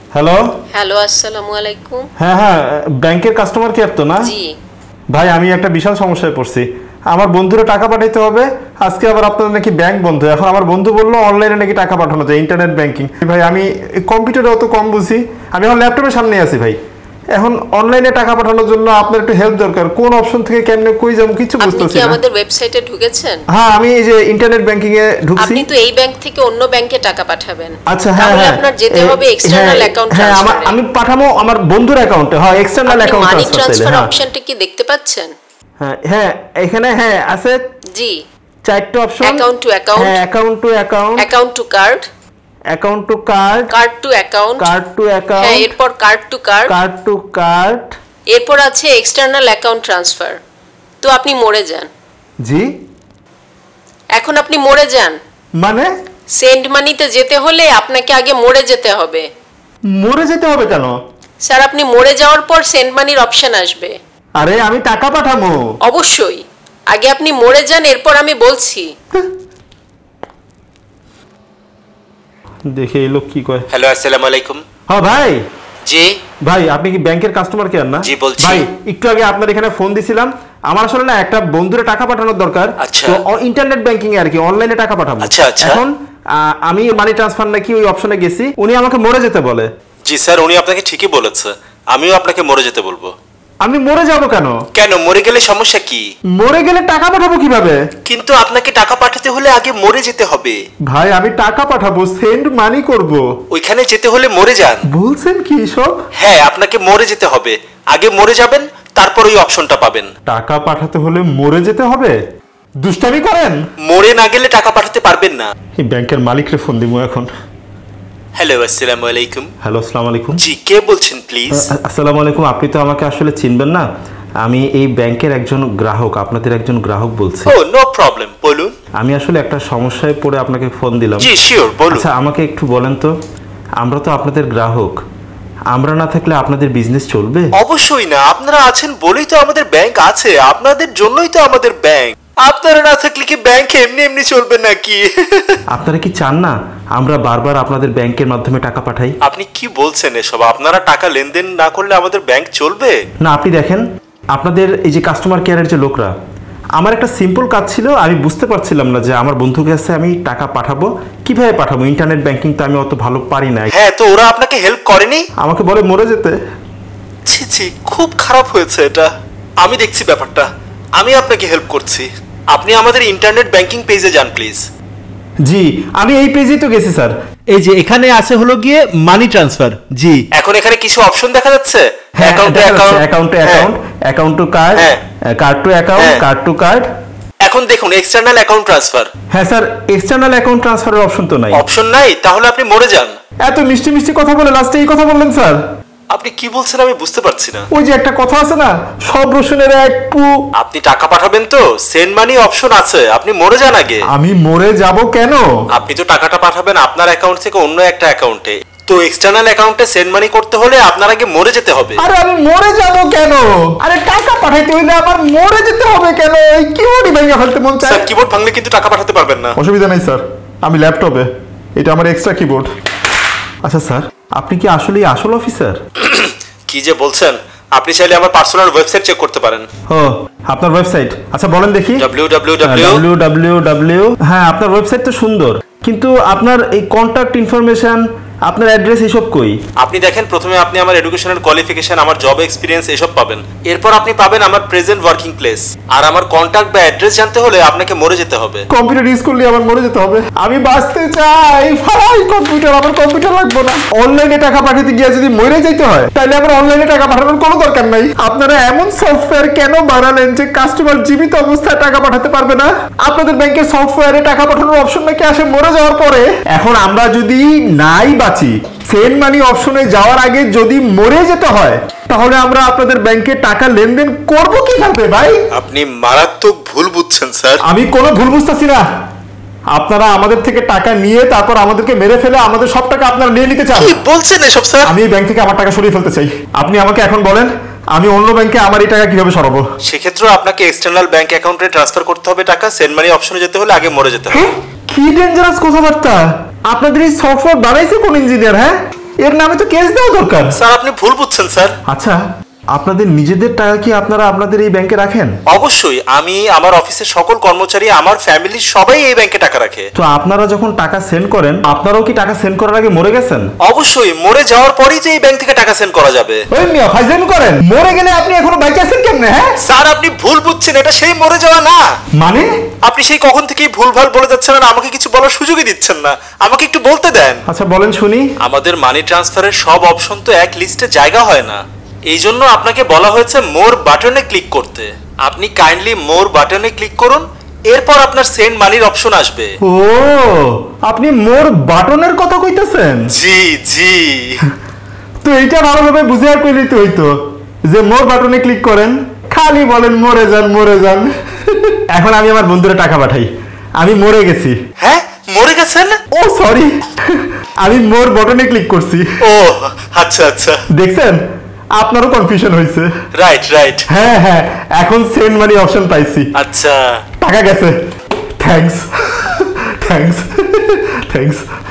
Hello. Hello, আসসালামু আলাইকুম। হ্যাঁ হ্যাঁ, ব্যাংকের কাস্টমার কেয়ার তো না? জি ভাই, আমি একটা বিশাল সমস্যায় পড়ছি। আমার বন্ধুরা টাকা পাঠাইতে হবে, আজকে আবার আপনাদের নাকি ব্যাংক বন্ধ। এখন আমার বন্ধু বললো অনলাইনে নাকি টাকা পাঠানো যায়, ইন্টারনেট ব্যাংকিং। ভাই, আমি কম্পিউটারে অত কম বুঝি, আমি আমার ল্যাপটপের সামনে আছি ভাই। এখন অনলাইনে টাকা পাঠানোর জন্য আপনার একটু হেল্প দরকার। কোন অপশন থেকে কেমনে কই যাব কিছু বুঝতেছি না। আপনি কি আমাদের ওয়েবসাইটে ঢুকেছেন? হ্যাঁ, আমি এই যে ইন্টারনেট ব্যাংকিং এ ঢুকছি। আপনি তো এই ব্যাংক থেকে অন্য ব্যাংকে টাকা পাঠাবেন। আচ্ছা, হ্যাঁ তাহলে হ্যাঁ, আপনার যেতে হবে এক্সটারনাল অ্যাকাউন্ট হ্যাঁ, ট্রান্সফারে। আমি পাঠাবো আমার বন্ধুর অ্যাকাউন্টে। হ্যাঁ, external account money transfer. Transfer হ্যাঁ অপশনটা কি দেখতে পাচ্ছেন? হ্যাঁ হ্যাঁ, এখানে হ্যাঁ আছে। জি, চারটি অপশন। অ্যাকাউন্ট টু অ্যাকাউন্ট, হ্যাঁ, account to account, account to card, account to card, card to account, card to account, হ্যাঁ, এরপর card to card, card to card, এরপর আছে এক্সটার্নাল অ্যাকাউন্ট ট্রান্সফার। তো আপনি মরে যান। জি, এখন আপনি মরে যান। মানে সেন্ড মানিতে যেতে হলে আপনাকে আগে মরে যেতে হবে। মরে যেতে হবে কেন? স্যার, আপনি মরে যাওয়ার পর সেন্ড মানির অপশন আসবে। আরে আমি টাকা পাঠাবো। অবশ্যই, আগে আপনি মরে যান, এরপর আমি বলছি। দেখে এই লোক কি কয়। হ্যালো, আসসালামু আলাইকুম। হ্যাঁ ভাই। জি ভাই, আপনি কি ব্যাংকের কাস্টমার কেয়ার না? জি, বলছি। ভাই, একটু আগে আপনার এখানে ফোন দিছিলাম। আমার আসলে না একটা বন্ধুরে টাকা পাঠানোর দরকার। আচ্ছা। তো ইন্টারনেট ব্যাংকিং এ আর কি, অনলাইনে টাকা পাঠাবো। আচ্ছা, আচ্ছা। এখন আমি মানি ট্রান্সফার নাকি ওই অপশনে গেছি, উনি আমাকে মরে যেতে বলে। জি স্যার, উনি আপনাকে ঠিকই বলেছে। আমিও আপনাকে মরে যেতে বলবো। আমি মরে যাব কেন? কেন, মরে গেলে সমস্যা কি? মরে গেলে টাকা পাঠাবো কিভাবে? কিন্তু আপনাকে টাকা পাঠাতে হলে আগে মরে যেতে হবে। ভাই, আমি টাকা পাঠাবো, সেন্ড মানি করব। ওইখানে যেতে হলে মরে যান। বলছেন কি সব? হ্যাঁ, আপনাকে মরে যেতে হবে। আগে মরে যাবেন, তারপর ওই অপশনটা পাবেন। টাকা পাঠাতে হলে মরে যেতে হবে? দুষ্টামি করেন? মরে না গেলে টাকা পাঠাতে পারবেন না। এই ব্যাংকের মালিকরে ফোন দিব এখন। হ্যালো, আসসালামু আলাইকুম। হ্যালো, আসসালামু আলাইকুম। জি, কে বলছেন প্লিজ? আসসালামু আলাইকুম। আপনি তো আমাকে আসলে চিনবেন না, আমি এই ব্যাংকের একজন গ্রাহক, আপনাদের একজন গ্রাহক বলছি। ও, নো প্রবলেম, বলুন। আমি আসলে একটা সমস্যায় পড়ে আপনাকে ফোন দিলাম। জি শিওর, বলুন। আচ্ছা, আমাকে একটু বলেন তো, আমরা তো আপনাদের গ্রাহক, আমরা না থাকলে আপনাদের বিজনেস চলবে? অবশ্যই না, আপনারা আছেন বলেই তো আমাদের ব্যাংক আছে, আপনাদের জন্যই তো আমাদের ব্যাংক। আপনারা না থাকলে কি ব্যাংক এমনি এমনি চলবে নাকি? আপনারা কি চান না আমরা বারবার আপনাদের ব্যাংকের মাধ্যমে টাকা পাঠাই? আপনি কি বলছেন এসব? আপনারা টাকা লেনদেন না করলে আমাদের ব্যাংক চলবে না? আপনি দেখেন, আপনাদের এই যে কাস্টমার কেয়ারের যে লোকরা, আমার একটা সিম্পল কাজ ছিল, আমি বুঝতে পারছিলাম না যে আমার বন্ধুর কাছে আমি টাকা পাঠাবো কিভাবে পাঠাবো। ইন্টারনেট ব্যাংকিং তো আমি অত ভালো পারি না। হ্যাঁ, তো ওরা আপনাকে হেল্প করেনি? আমাকে বলে মরে যেতে। ছি ছি, খুব খারাপ হয়েছে এটা। আমি দেখছি ব্যাপারটা, আমি আপনাকে হেল্প করছি। আপনি আমাদের ইন্টারনেট ব্যাংকিং পেজে যান প্লিজ। জি, আমি এই পেজেই তো গেছি স্যার। এই যে এখানে আছে হলো গিয়ে মানি ট্রান্সফার। জি, এখন এখানে কিছু অপশন দেখা যাচ্ছে। Account to account, account to card, card to account, card to card. এখন দেখুন এক্সটার্নাল অ্যাকাউন্ট ট্রান্সফার। হ্যাঁ স্যার, এক্সটার্নাল অ্যাকাউন্ট ট্রান্সফারের অপশন তো নাই। অপশন নাই? তাহলে আপনি মরে যান। এত মিষ্টি মিষ্টি কথা বলে লাস্টে এই কথা বললেন স্যার। আপনি কি বলছেন আমি বুঝতে পারছি না। ওই যে একটা কথা আছে না, সব রসুনের এক পু। আপনি টাকা পাঠাবেন তো সেন্ড মানি অপশন আছে, আপনি মরে যান আগে। আমি মরে যাব কেন? আপনি তো টাকাটা পাঠাবেন আপনার অ্যাকাউন্ট থেকে অন্য একটা অ্যাকাউন্টে, তো এক্সটার্নাল অ্যাকাউন্টে সেন্ড মানি করতে হলে আপনার আগে মরে যেতে হবে। আরে আমি মরে যাব কেন? আরে টাকা পাঠাইতে হইলে আমার মরে যেতে হবে কেন? এই কিবোর্ডই ভেঙে ফেলতে মন চায়। স্যার, কিবোর্ড ভাঙলে কিন্তু টাকা পাঠাতে পারবেন না। অসুবিধা নেই স্যার, আমি ল্যাপটপে, এটা আমার এক্সট্রা কিবোর্ড। আচ্ছা স্যার, আপনি কি আসলে আসল অফিসার? কি যে বলছেন, আপনি চাইলে আমার পার্সোনাল ওয়েবসাইট চেক করতে পারেন। ও, আপনার ওয়েবসাইট? আচ্ছা বলেন দেখি। www। হ্যাঁ, আপনার ওয়েবসাইট তো সুন্দর, কিন্তু আপনার এই কন্টাক্ট ইনফরমেশন, আপনার অ্যাড্রেস এসব কই? আপনি দেখেন, প্রথমে আপনি আমার এডুকেশনাল কোয়ালিফিকেশন, আমার জব এক্সপিরিয়েন্স এসব পাবেন। এরপর আপনি পাবেন আমার প্রেজেন্ট ওয়ার্কিং প্লেস। আর আমার কন্টাক্ট বা অ্যাড্রেস জানতে হলে আপনাকে মরে যেতে হবে। কম্পিউটার ইউজ করলে আমার মরে যেতে হবে? আমি বাঁচতে চাই, ফালাই কম্পিউটার, আমার কম্পিউটার লাগবে না। অনলাইনে টাকা পাঠাতে গিয়ে যদি মরে যেতে হয়, তাহলে আমার অনলাইনে টাকা পাঠানোর কোনো দরকার নাই। আপনারা এমন সফটওয়্যার কেন বানালেন যে কাস্টমার জীবিত অবস্থায় টাকা পাঠাতে পারবে না? আপনাদের ব্যাংকের সফটওয়্যারে টাকা পাঠানোর অপশন নাকি আসে মরে যাওয়ার পরে। এখন আমরা যদি নাই বাঁচি, সেন্ড মানি অপশনে যাওয়ার আগে যদি মরে যেতে হয়, তাহলে আমরা আপনাদের ব্যাংকে টাকা লেনদেন করব কিভাবে ভাই? আপনি মারাত্মক ভুল বুঝছেন স্যার। আমি কোনো ভুল বুঝতেছি না। আপনারা আমাদের থেকে টাকা নিয়ে তারপর আমাদেরকে মেরে ফেলে আমাদের সব টাকা আপনারা নিয়ে নিতে চান। কি বলছেন এসব স্যার? আমি এই ব্যাংক থেকে আমার টাকা সরিয়ে ফেলতে চাই। আপনি আমাকে এখন বলেন, আমি অন্য ব্যাংকে আমার এই টাকা কিভাবে সরাবো? সেক্ষেত্রে আপনাকে এক্সটার্নাল ব্যাংক অ্যাকাউন্টে ট্রান্সফার করতে হবে টাকা। সেন্ড মানি অপশনে যেতে হলে আগে মরে যেতে হবে। কি ডেঞ্জারাস কথাবার্তা! আপনাদের এই সফটওয়্যার বানাইছে কোন ইঞ্জিনিয়ার? হ্যাঁ, এর নামে তো কেস দেওয়া দরকার। স্যার আপনি ভুল বুঝছেন স্যার। আচ্ছা, আপনাদের নিজেদের টাকা কি আপনারা আপনাদের এই ব্যাংকে রাখেন? অবশ্যই, আমি, আমার অফিসের সকল কর্মচারী, আমার ফ্যামিলির সবাই এই ব্যাংকে টাকা রাখে। তো আপনারা যখন টাকা সেন্ড করেন, আপনারাও কি টাকা সেন্ড করার আগে মরে গেছেন? অবশ্যই, মরে যাওয়ার পরেই যে এই ব্যাংক থেকে টাকা সেন্ড করা যাবে। ওই মিয়া ফাইজলামি করেন, মরে গেলে আপনি এখনো বাইকে আছেন কেমনে? হ্যাঁ স্যার আপনি ভুল বুঝছেন, এটা সেই মরে যাওয়া না। মানে আপনি সেই কখন থেকেই ভুলভাল বলে যাচ্ছেন আর আমাকে কিছু বলার সুযোগই দিচ্ছেন না। আমাকে একটু বলতে দেন। আচ্ছা বলেন শুনি। আমাদের মানি ট্রান্সফারের সব অপশন তো এক লিস্টে জায়গা হয় না, এই জন্য আপনাকে বলা হয়েছে মোর বাটনে ক্লিক করতে। আপনি কাইন্ডলি মোর বাটনে ক্লিক করুন, এরপর আপনার সেন্ড মানির অপশন আসবে। ও, আপনি মোর বাটনের কথা কইতেছেন? জি জি। তো এইটা ভালোভাবে বুঝে আর কইলেই তো হইতো যে মোর বাটনে ক্লিক করেন, খালি বলেন মরে যান মরে যান। এখন আমি আমার বন্ধুরে টাকা পাঠাই, আমি মরে গেছি। হ্যাঁ মরে গেছেন? ও সরি, আমি মোর বাটনে ক্লিক করছি। ও আচ্ছা আচ্ছা, দেখছেন আপনারও কনফিউশন হয়েছে। Right right. হ্যাঁ হ্যাঁ, এখন সেন্ড মানি অপশন পাইছি। আচ্ছা, টাকা গেছে। Thanks thanks thanks.